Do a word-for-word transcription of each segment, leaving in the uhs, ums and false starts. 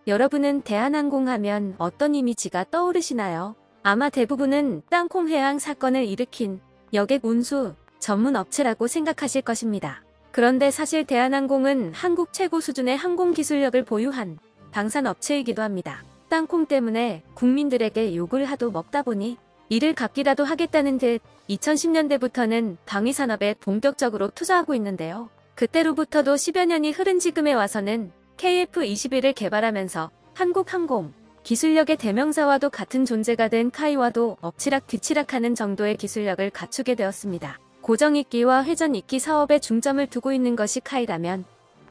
여러분은 대한항공 하면 어떤 이미지가 떠오르시나요? 아마 대부분은 땅콩 해양 사건을 일으킨 여객 운수 전문 업체라고 생각하실 것입니다. 그런데 사실 대한항공은 한국 최고 수준의 항공 기술력을 보유한 방산업체이기도 합니다. 땅콩 때문에 국민들에게 욕을 하도 먹다 보니 이를 갚기라도 하겠다는 듯 이천십 년대부터는 방위산업에 본격적으로 투자하고 있는데요. 그때로부터도 십여 년이 흐른 지금에 와서는 케이에프 이십일을 개발하면서 한국항공 기술력의 대명사와도 같은 존재가 된 카이와도 엎치락 뒤치락하는 정도의 기술력을 갖추게 되었습니다. 고정익기와 회전익기 사업에 중점을 두고 있는 것이 카이라면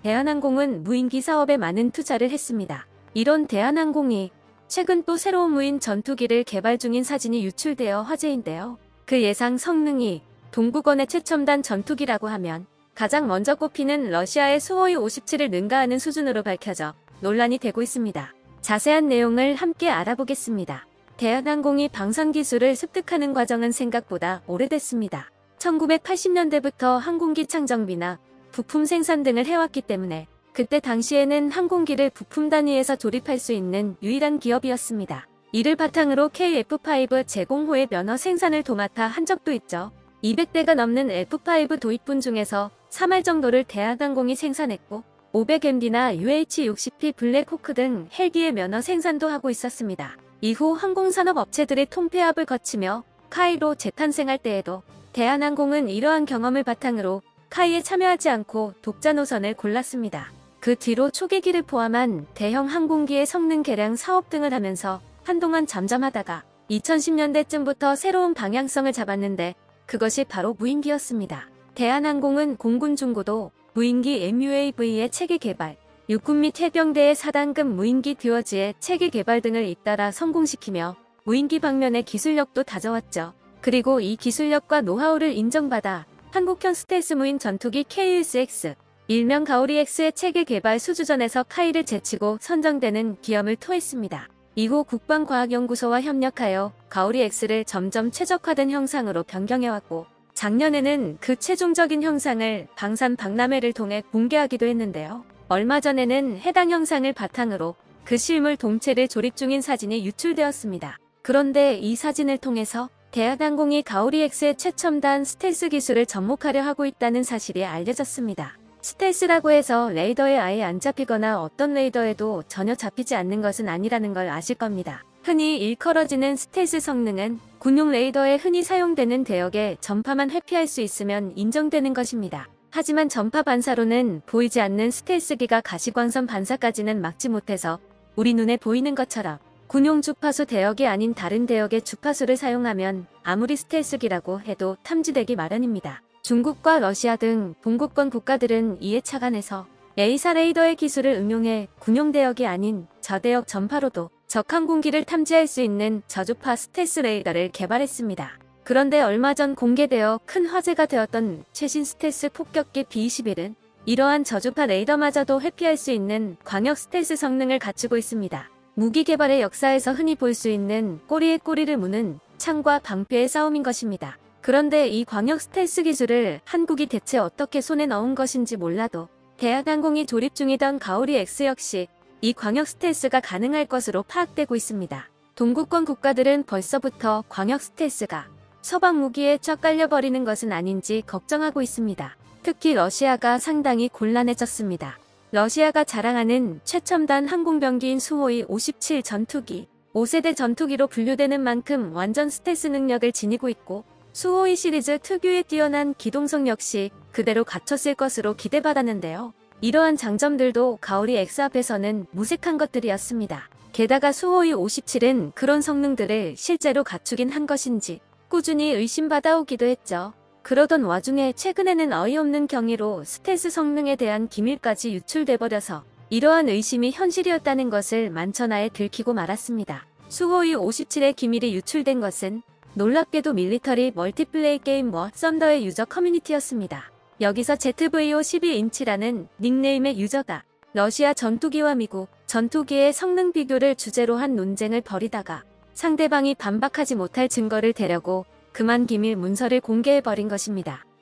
대한항공은 무인기 사업에 많은 투자를 했습니다. 이런 대한항공이 최근 또 새로운 무인 전투기를 개발 중인 사진이 유출되어 화제인데요. 그 예상 성능이 동구권의 최첨단 전투기라고 하면 가장 먼저 꼽히는 러시아의 수호이 오십칠을 능가하는 수준으로 밝혀져 논란이 되고 있습니다. 자세한 내용을 함께 알아보겠습니다. 대한항공이 방산 기술을 습득하는 과정은 생각보다 오래됐습니다. 천구백팔십 년대부터 항공기 창정비나 부품 생산 등을 해왔기 때문에 그때 당시에는 항공기를 부품 단위에서 조립할 수 있는 유일한 기업이었습니다. 이를 바탕으로 케이에프 파이브 제공호의 면허 생산을 도맡아 한 적도 있죠. 이백 대가 넘는 에프 파이브 도입분 중에서 삼 할 정도를 대한항공이 생산했고 오백 엠디나 유에이치 육십 피 블랙호크 등 헬기의 면허 생산도 하고 있었습니다. 이후 항공산업 업체들의 통폐합을 거치며 카이로 재탄생할 때에도 대한항공은 이러한 경험을 바탕으로 카이에 참여하지 않고 독자 노선을 골랐습니다. 그 뒤로 초계기를 포함한 대형 항공기의 성능 개량 사업 등을 하면서 한동안 잠잠하다가 이천십 년대쯤부터 새로운 방향성을 잡았는데 그것이 바로 무인기였습니다. 대한항공은 공군 중고도 무인기 엠유에이브이의 체계 개발, 육군 및 해병대의 사 단급 무인기 듀어즈의 체계 개발 등을 잇따라 성공시키며 무인기 방면의 기술력도 다져왔죠. 그리고 이 기술력과 노하우를 인정받아 한국형 스텔스 무인 전투기 케이에스엑스, 일명 가오리엑스의 체계 개발 수주전에서 카이를 제치고 선정되는 기염을 토했습니다. 이후 국방과학연구소와 협력하여 가오리엑스를 점점 최적화된 형상으로 변경해왔고 작년에는 그 최종적인 형상을 방산 박람회를 통해 공개하기도 했는데요. 얼마 전에는 해당 형상을 바탕으로 그 실물 동체를 조립 중인 사진이 유출되었습니다. 그런데 이 사진을 통해서 대한항공이 가오리엑스의 최첨단 스텔스 기술을 접목하려 하고 있다는 사실이 알려졌습니다. 스텔스라고 해서 레이더에 아예 안 잡히거나 어떤 레이더에도 전혀 잡히지 않는 것은 아니라는 걸 아실 겁니다. 흔히 일컬어지는 스텔스 성능은 군용 레이더에 흔히 사용되는 대역의 전파만 회피할 수 있으면 인정되는 것입니다. 하지만 전파 반사로는 보이지 않는 스텔스기가 가시광선 반사까지는 막지 못해서 우리 눈에 보이는 것처럼 군용 주파수 대역이 아닌 다른 대역의 주파수를 사용하면 아무리 스텔스기라고 해도 탐지되기 마련입니다. 중국과 러시아 등 동구권 국가들은 이에 착안해서 에이사 레이더의 기술을 응용해 군용 대역이 아닌 저대역 전파로도 적 항공기를 탐지할 수 있는 저주파 스텔스 레이더를 개발했습니다. 그런데 얼마 전 공개되어 큰 화제가 되었던 최신 스텔스 폭격기 비 이십일은 이러한 저주파 레이더마저도 회피할 수 있는 광역 스텔스 성능을 갖추고 있습니다. 무기 개발의 역사에서 흔히 볼 수 있는 꼬리에 꼬리를 무는 창과 방패의 싸움인 것입니다. 그런데 이 광역 스텔스 기술을 한국이 대체 어떻게 손에 넣은 것인지 몰라도 대한항공이 조립 중이던 가오리 X 역시 이 광역 스텔스가 가능할 것으로 파악되고 있습니다. 동구권 국가들은 벌써부터 광역 스텔스가 서방 무기에 쫙 깔려버리는 것은 아닌지 걱정하고 있습니다. 특히 러시아가 상당히 곤란해졌습니다. 러시아가 자랑하는 최첨단 항공병기인 수호이 오십칠 전투기, 오 세대 전투기로 분류되는 만큼 완전 스텔스 능력을 지니고 있고 수호이 시리즈 특유의 뛰어난 기동성 역시 그대로 갖췄을 것으로 기대받았는데요. 이러한 장점들도 가오리 X 앞에서는 무색한 것들이었습니다. 게다가 수호이 오십칠은 그런 성능들을 실제로 갖추긴 한 것인지 꾸준히 의심받아오기도 했죠. 그러던 와중에 최근에는 어이없는 경위로 스텔스 성능에 대한 기밀까지 유출돼버려서 이러한 의심이 현실이었다는 것을 만천하에 들키고 말았습니다. 수호이 오십칠의 기밀이 유출된 것은 놀랍게도 밀리터리 멀티플레이 게임 워 썬더의 유저 커뮤니티였습니다. 여기서 제트브이오 십이 인치라는 닉네임의 유저가 러시아 전투기와 미국 전투기의 성능 비교를 주제로 한 논쟁을 벌이다가 상대방이 반박하지 못할 증거를 대려고 그만 기밀 문서를 공개해버린 것입니다.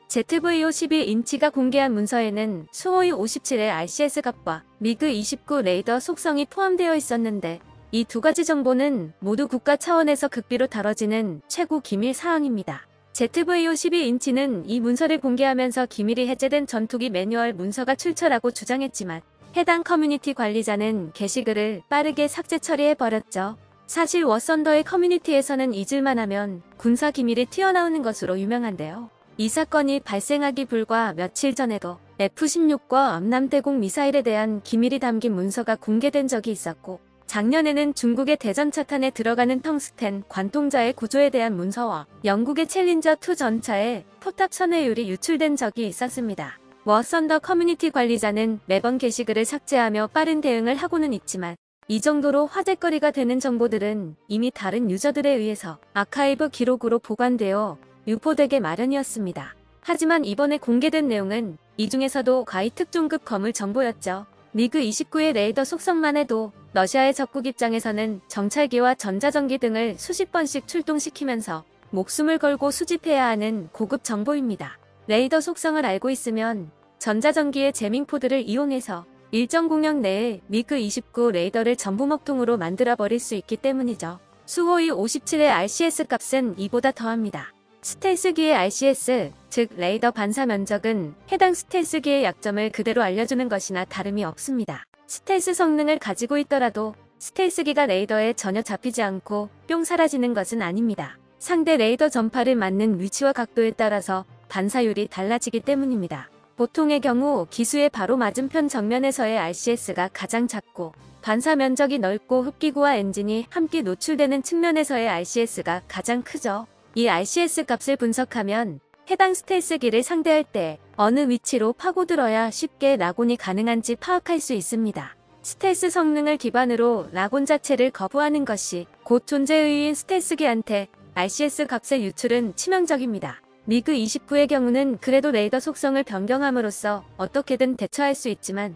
제트브이오 십이 인치가 공개한 문서에는 수호이 오십칠의 알씨에스 값과 미그 이십구 레이더 속성이 포함되어 있었는데 이 두 가지 정보는 모두 국가 차원에서 극비로 다뤄지는 최고 기밀 사항입니다. 제트브이오 십이 인치는 이 문서를 공개하면서 기밀이 해제된 전투기 매뉴얼 문서가 출처라고 주장했지만 해당 커뮤니티 관리자는 게시글을 빠르게 삭제 처리해버렸죠. 사실 워썬더의 커뮤니티에서는 잊을만 하면 군사 기밀이 튀어나오는 것으로 유명한데요. 이 사건이 발생하기 불과 며칠 전에도 에프 십육과 암남대공 미사일에 대한 기밀이 담긴 문서가 공개된 적이 있었고 작년에는 중국의 대전차탄에 들어가는 텅스텐 관통자의 구조에 대한 문서와 영국의 챌린저 투 전차의 포탑 선회율이 유출된 적이 있었습니다. 워썬더 커뮤니티 관리자는 매번 게시글을 삭제하며 빠른 대응을 하고는 있지만 이 정도로 화제거리가 되는 정보들은 이미 다른 유저들에 의해서 아카이브 기록으로 보관되어 유포되게 마련이었습니다. 하지만 이번에 공개된 내용은 이 중에서도 가히 특종급 거물 정보였죠. 미그 이십구의 레이더 속성만 해도 러시아의 적국 입장에서는 정찰기와 전자전기 등을 수십 번씩 출동시키면서 목숨을 걸고 수집해야 하는 고급 정보입니다. 레이더 속성을 알고 있으면 전자전기의 제밍포드를 이용해서 일정 공역 내에 미그 이십구 레이더를 전부 먹통으로 만들어버릴 수 있기 때문이죠. 수호이 오십칠의 알씨에스 값은 이보다 더합니다. 스텔스기의 알씨에스, 즉 레이더 반사 면적은 해당 스텔스기의 약점을 그대로 알려주는 것이나 다름이 없습니다. 스텔스 성능을 가지고 있더라도 스텔스기가 레이더에 전혀 잡히지 않고 뿅 사라지는 것은 아닙니다. 상대 레이더 전파를 맞는 위치와 각도에 따라서 반사율이 달라지기 때문입니다. 보통의 경우 기수의 바로 맞은편 정면에서의 알씨에스가 가장 작고 반사 면적이 넓고 흡기구와 엔진이 함께 노출되는 측면에서의 알씨에스가 가장 크죠. 이 알씨에스 값을 분석하면 해당 스텔스기를 상대할 때 어느 위치로 파고들어야 쉽게 라곤이 가능한지 파악할 수 있습니다. 스텔스 성능을 기반으로 라곤 자체를 거부하는 것이 곧 존재의인 스텔스기한테 알씨에스 값의 유출은 치명적입니다. 미그 이십구의 경우는 그래도 레이더 속성을 변경함으로써 어떻게든 대처할 수 있지만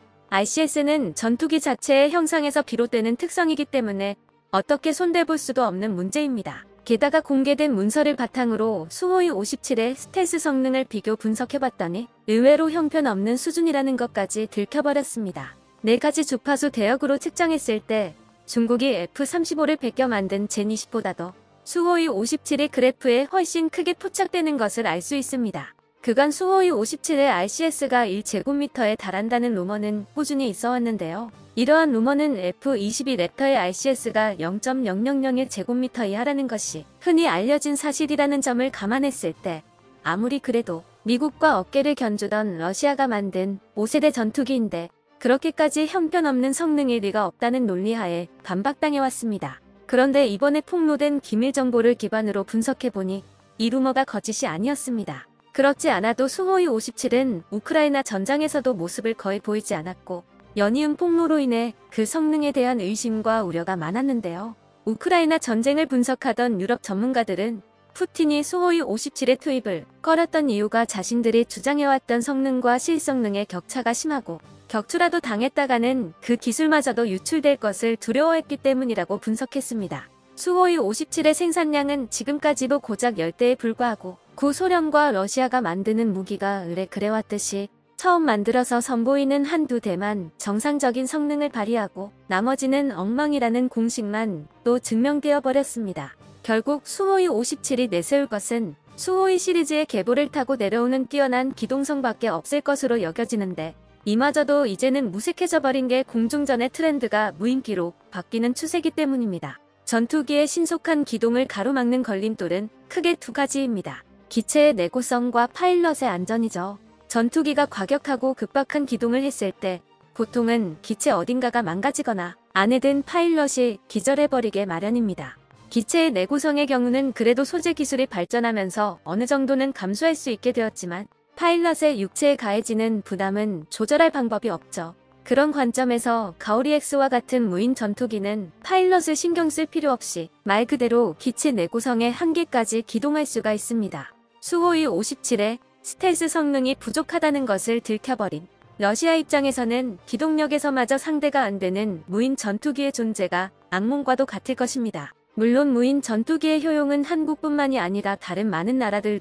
알씨에스는 전투기 자체의 형상에서 비롯되는 특성이기 때문에 어떻게 손대볼 수도 없는 문제입니다. 게다가 공개된 문서를 바탕으로 수호이 오십칠의 스텔스 성능을 비교 분석해봤더니 의외로 형편없는 수준이라는 것까지 들켜버렸습니다. 네 가지 주파수 대역으로 측정했을 때 중국이 에프 삼십오를 베껴 만든 젠 이십보다도 수호이 오십칠의 그래프에 훨씬 크게 포착되는 것을 알 수 있습니다. 그간 수호이 오십칠의 알씨에스가 일 제곱미터에 달한다는 루머는 꾸준히 있어왔는데요. 이러한 루머는 에프 이십이 랩터의 알씨에스가 영 점 영영영일 제곱미터 이하라는 것이 흔히 알려진 사실이라는 점을 감안했을 때 아무리 그래도 미국과 어깨를 견주던 러시아가 만든 오 세대 전투기인데 그렇게까지 형편없는 성능일 리가 없다는 논리하에 반박당해왔습니다. 그런데 이번에 폭로된 기밀 정보를 기반으로 분석해보니 이 루머가 거짓이 아니었습니다. 그렇지 않아도 수호이 오십칠은 우크라이나 전장에서도 모습을 거의 보이지 않았고 연이은 폭로로 인해 그 성능에 대한 의심과 우려가 많았는데요. 우크라이나 전쟁을 분석하던 유럽 전문가들은 푸틴이 수호이 오십칠의 투입을 꺼렸던 이유가 자신들이 주장해왔던 성능과 실성능의 격차가 심하고 격추라도 당했다가는 그 기술마저도 유출될 것을 두려워했기 때문이라고 분석했습니다. 수호이 오십칠의 생산량은 지금까지도 고작 열 대에 불과하고 구소련과 러시아가 만드는 무기가 의뢰 그래왔듯이 처음 만들어서 선보이는 한두 대만 정상적인 성능을 발휘하고 나머지는 엉망이라는 공식만 또 증명되어 버렸습니다. 결국 수호이 오십칠이 내세울 것은 수호이 시리즈의 계보를 타고 내려오는 뛰어난 기동성밖에 없을 것으로 여겨지는데 이마저도 이제는 무색해져 버린 게 공중전의 트렌드가 무인기로 바뀌는 추세이기 때문입니다. 전투기의 신속한 기동을 가로막는 걸림돌은 크게 두 가지입니다. 기체의 내구성과 파일럿의 안전이죠. 전투기가 과격하고 급박한 기동을 했을 때 보통은 기체 어딘가가 망가지거나 안에 든 파일럿이 기절해버리게 마련입니다. 기체의 내구성의 경우는 그래도 소재 기술이 발전하면서 어느 정도는 감수할 수 있게 되었지만 파일럿의 육체에 가해지는 부담은 조절할 방법이 없죠. 그런 관점에서 가오리엑스와 같은 무인 전투기는 파일럿을 신경 쓸 필요 없이 말 그대로 기체 내구성의 한계까지 기동할 수가 있습니다. 수호이 오십칠의 스텔스 성능이 부족하다는 것을 들켜버린 러시아 입장에서는 기동력에서마저 상대가 안 되는 무인 전투기의 존재가 악몽과도 같을 것입니다. 물론 무인 전투기의 효용은 한국뿐만이 아니라 다른 많은 나라들도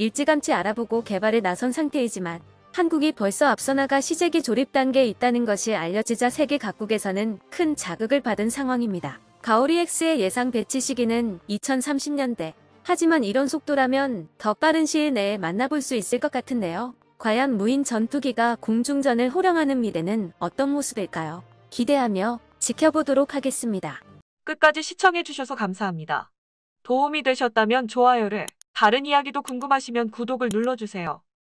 일찌감치 알아보고 개발에 나선 상태이지만 한국이 벌써 앞서 나가 시제기 조립 단계에 있다는 것이 알려지자 세계 각국에서는 큰 자극을 받은 상황입니다. 가오리 X의 예상 배치 시기는 이천삼십 년대. 하지만 이런 속도라면 더 빠른 시일 내에 만나볼 수 있을 것 같은데요. 과연 무인 전투기가 공중전을 호령하는 미래는 어떤 모습일까요? 기대하며 지켜보도록 하겠습니다. 끝까지 시청해주셔서 감사합니다. 도움이 되셨다면 좋아요를, 다른 이야기도 궁금하시면 구독을 눌러주세요.